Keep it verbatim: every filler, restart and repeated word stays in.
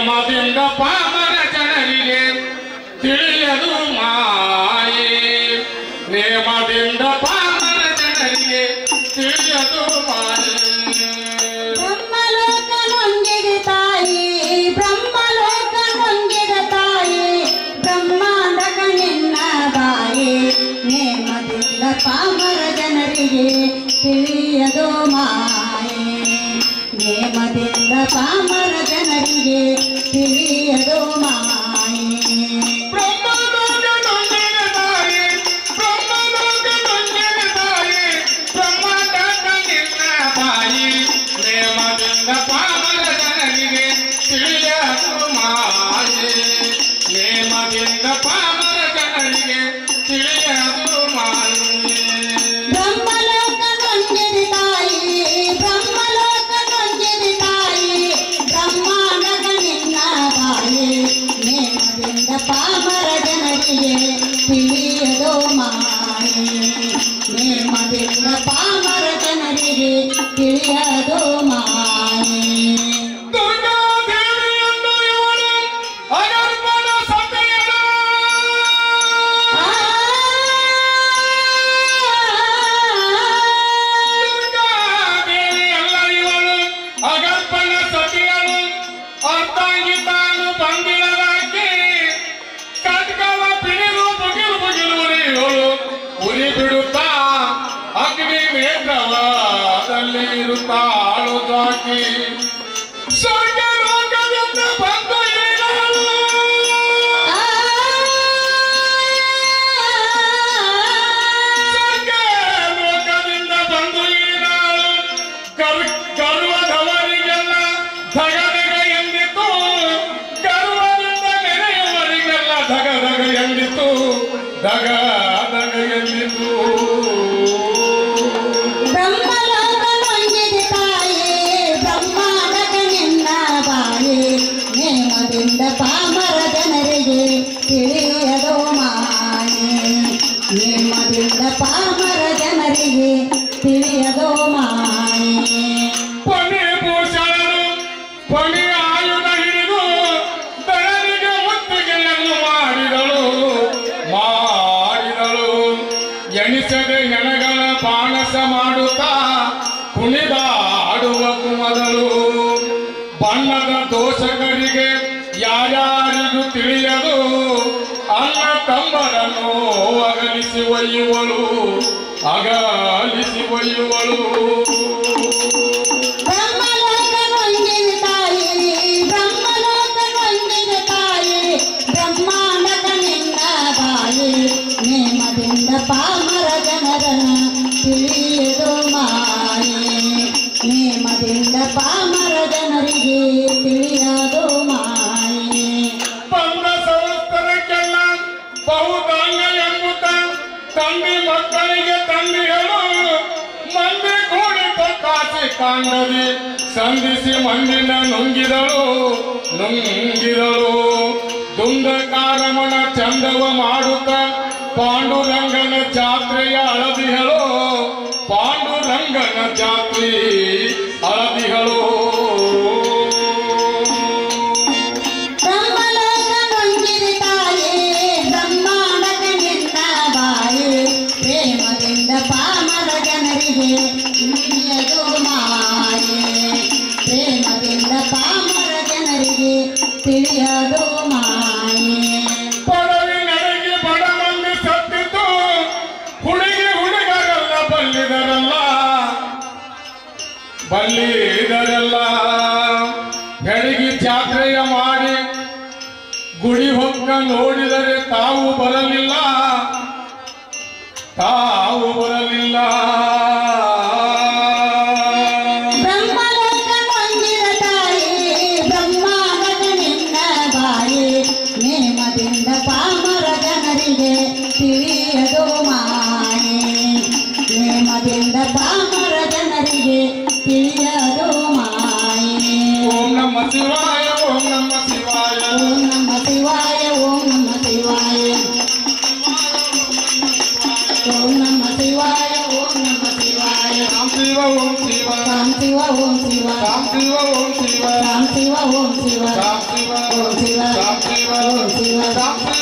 ನೇಮದಿಂದ ಪಾಮರ ಜನರಿಗೆ ತಿಳಿಯದು ಮಾಯೆ ನೇಮದಿಂದ ಪಾಮರ ಜನರಿಗೆ ತಿಳಿಯದು ಮಾಯೆ ಬ್ರಹ್ಮಲೋಕ ನೊಂದಿದೆ ತಾಯಿ ಬ್ರಹ್ಮಲೋಕ ನೊಂದಿದ ತಾಯಿ ಬ್ರಹ್ಮಾಂಡಕ ನಿನ್ನ ಬಾಯಿ ನೇಮದಿಂದ ಪಾಮರ ಜನರಿಗೆ ತಿಳಿಯದು ಮಾಯೆ ನೇಮದಿಂದ ಪಾಮರ ಜನರಿಗೆ ತಿಳಿಯದು ಮಾಯೆ ಬ್ರಹ್ಮಲೋಕ ನೊಂದಿದ ತಾಯಿ ಬ್ರಹ್ಮಲೋಕ ನೊಂದಿದ ತಾಯಿ ಬ್ರಹ್ಮಾಂಡಕ ನಿನ್ನ ಬಾಯಿ ನೇಮದಿಂದ ಪಾಮರ ಜನರಿಗೆ ತಿಳಿಯದು ಮಾಯೆ ನೇಮದಿಂದ ಪಾಮರ ಜನರಿಗೆ ತಿಳಿಯದು ಮಾಯೆ ಬ್ರಹ್ಮಲೋಕ ನೊಂದಿದ ತಾಯಿ ಬ್ರಹ್ಮಲೋಕ ನೊಂದಿದ ತಾಯಿ ಬ್ರಹ್ಮಾಂಡಕ ನಿನ್ನ ಬಾಯಿ ನೇಮದಿಂದ ಪಾಮರ ಜನರಿಗೆ ತಿಳಿಯದು ಮಾಯೆ ನೇಮದಿಂದ ಪಾಮರ ಜನರಿಗೆ ತಿಳಿಯದು ಮಾಯೆ ದುರ್ಗಾದೇವಿಯನ್ನು ಇವಳು ಅಗರ್ಭದ ಸತಿಯಳು ದುರ್ಗಾದೇವಿಯಲ್ಲ ಇವಳು ಅಗರ್ಭದ ಸತಿಯಳು ಅರ್ಧಾಂಗಿ ತಾನು ಬಂದಿಳದಾಕಿ ಕಟ್ಕವ ಪಿಡಿದು ಬುಗಿಲು ಬುಗಿಲು ಉರಿಯೋಳು ಉರಿ ಬಿಡುತ್ತಾ ಅಗ್ನಿ ನೇತ್ರವಾದಲ್ಲಿ ಇರುತ್ತಾಳು ಜಾಕಿ ಸ್ವರ್ಗ ಲೋಕದಿಂದ ಬಂದು ಇಳಿದಳು ಸ್ವರ್ಗ ಲೋಕದಿಂದ ಬಂದು ಇಳಿದಳು ಗರ್ ಗರ್ವದವರಿಗೆಲ್ಲ ಧಗಧಗ ಎಂದಿತು ಗರ್ವದಿಂದ ನೆನೆಯುವವರಿಗೆಲ್ಲ ಧಗಧಗ ಎಂದಿತು ಧಗ ಧಗ ಎಂದಿತು ಬ್ರಹ್ಮಲೋಕ ನೊಂದಿದ ತಾಯಿ ಬ್ರಹ್ಮಾಂಡಕ ನಿನ್ನ ಬಾಯಿ ನೇಮದಿಂದ ಪಾಮರ ಜನರಿಗೆ ತಿಳಿಯದು ಮಾಯೆ ನೇಮದಿಂದ ಪಾಮರ ಜನರಿಗೆ ತಿಳಿಯದು ಮಾಯೆ ಪಣಿ ಭೂಷಣರು ಪಣಿ ಆಯುಧ ಹಿಡಿದು ದಳರಿಗೆ ಮುತ್ತಿಗೆಯನ್ನು ಮಾಡಿದಳು ಮಾಡಿದಳು ಎಣಿಸದೆ ಹೆಣಗಳ ಬಾಣಸ ಮಾಡುತ್ತಾ ಕುಣಿದಾಡುವ ಕುಮದಳು ಬಣ್ಣದ ದೋಷಕರಿಗೆ ಯಾರ್ಯಾರಿಗೂ ತಿಳಿಯದು ಅನ್ನ ತಮ್ಮರನ್ನು ಅಗಲಿಸಿ ಒಯ್ಯುವಳು ಅಗಲಿಸಿ ಒಯ್ಯುವಳು ಬ್ರಹ್ಮಲೋಕ ನೊಂದಿದ ತಾಯಿ ಬ್ರಹ್ಮಲೋಕ ನೊಂದಿದ ತಾಯಿ ಬ್ರಹ್ಮಾಂಡಕ ನಿನ್ನ ಬಾಯಿ ನೇಮದಿಂದ ಪಾಮರ ಜನರನ್ನ ತಿಳಿಯದು ಮಾಯೆ ನೇಮದಿಂದ ಪಾಮರ ಜನರಿಗೆ ತಿಳಿಯದು ಮಾಯೆ ಬಂದ ಸಂವತ್ಸರಕ್ಕೆಲ್ಲ ಬಹುದಾಂಗ ಎಂಬುತ್ತ ತಂದೆ ಮಕ್ಕಳಿಗೆ ತಂದೆಗಳು ಮಂದಿ ಕೂಡಿತ ಕಾಸಿ ಕಾಂಡದಿ ಸಂಧಿಸಿ ಮಂದಿನ ನುಂಗಿದಳು ನುಂಗಿದಳು ದುಂದಕಾರಮಣ ಚಂದವ ಮಾಡುತ್ತ ಪಾಂಡುರಂಗನ ಜಾತ್ರೆಯ ಹಳದಿಗಳು ಪಾಂಡುರಂಗನ ಜಾತ್ರೆ ಹಳದಿಗಳು ಬ್ರಹ್ಮಲೋಕ ನೊಂದಿದ ತಾಯಿ ಬ್ರಹ್ಮಾಂಡಕ ನಿನ್ನ ಬಾಯಿ ಪ್ರೇಮದಿಂದ ಪಾಮರ ಜನರಿಗೆ ತಿಳಿಯದು ಮಾಯೆ ಪ್ರೇಮದಿಂದ ಪಾಮರ ಜನರಿಗೆ ತಿಳಿಯದು ಮಾಯೆ ಪಡವಿ ನಡೆಗೆ ಬಡ ಮಂದಿ ಸತ್ತಿತು ಹುಡುಗಿ ಹುಡುಗರೆಲ್ಲ ಬಲ್ಲಿದರಲ್ಲ ಬಲ್ಲಿದರೆಲ್ಲ ಬೆಳಗಿ ಜಾತ್ರೆಯ ಮಾಡಿ ಗುಡಿ ಹೊಕ್ಕ ನೋಡಿದರೆ ತಾವು ಬರಲಿಲ್ಲ ತಾವು ಬರಲಿಲ್ಲ ಬ್ರಹ್ಮಲೋಕ ನೊಂದಿದ ತಾಯಿ ಬ್ರಹ್ಮಾಂಡಕ ನಿನ್ನ ಬಾಯಿ ನೇಮದಿಂದ ಪಾಮರ ಜನರಿಗೆ ತಿಳಿಯದು ಮಾಯೆ ನೇಮದಿಂದ ಪಾಮರ ಜನರಿಗೆ ತಿಳಿಯದು ಮಾಯೆ ಓಂ ನಮ ಶಿವಾಯ ಓಂ ನಮ ಶಿವಾಯ ಓಂ ನಮ ಶಿವಾಯ ಓಂ ನಮ ಶಿವಾಯ ಓಂ ನಮ ಶಿವ ಶಾಂತಿ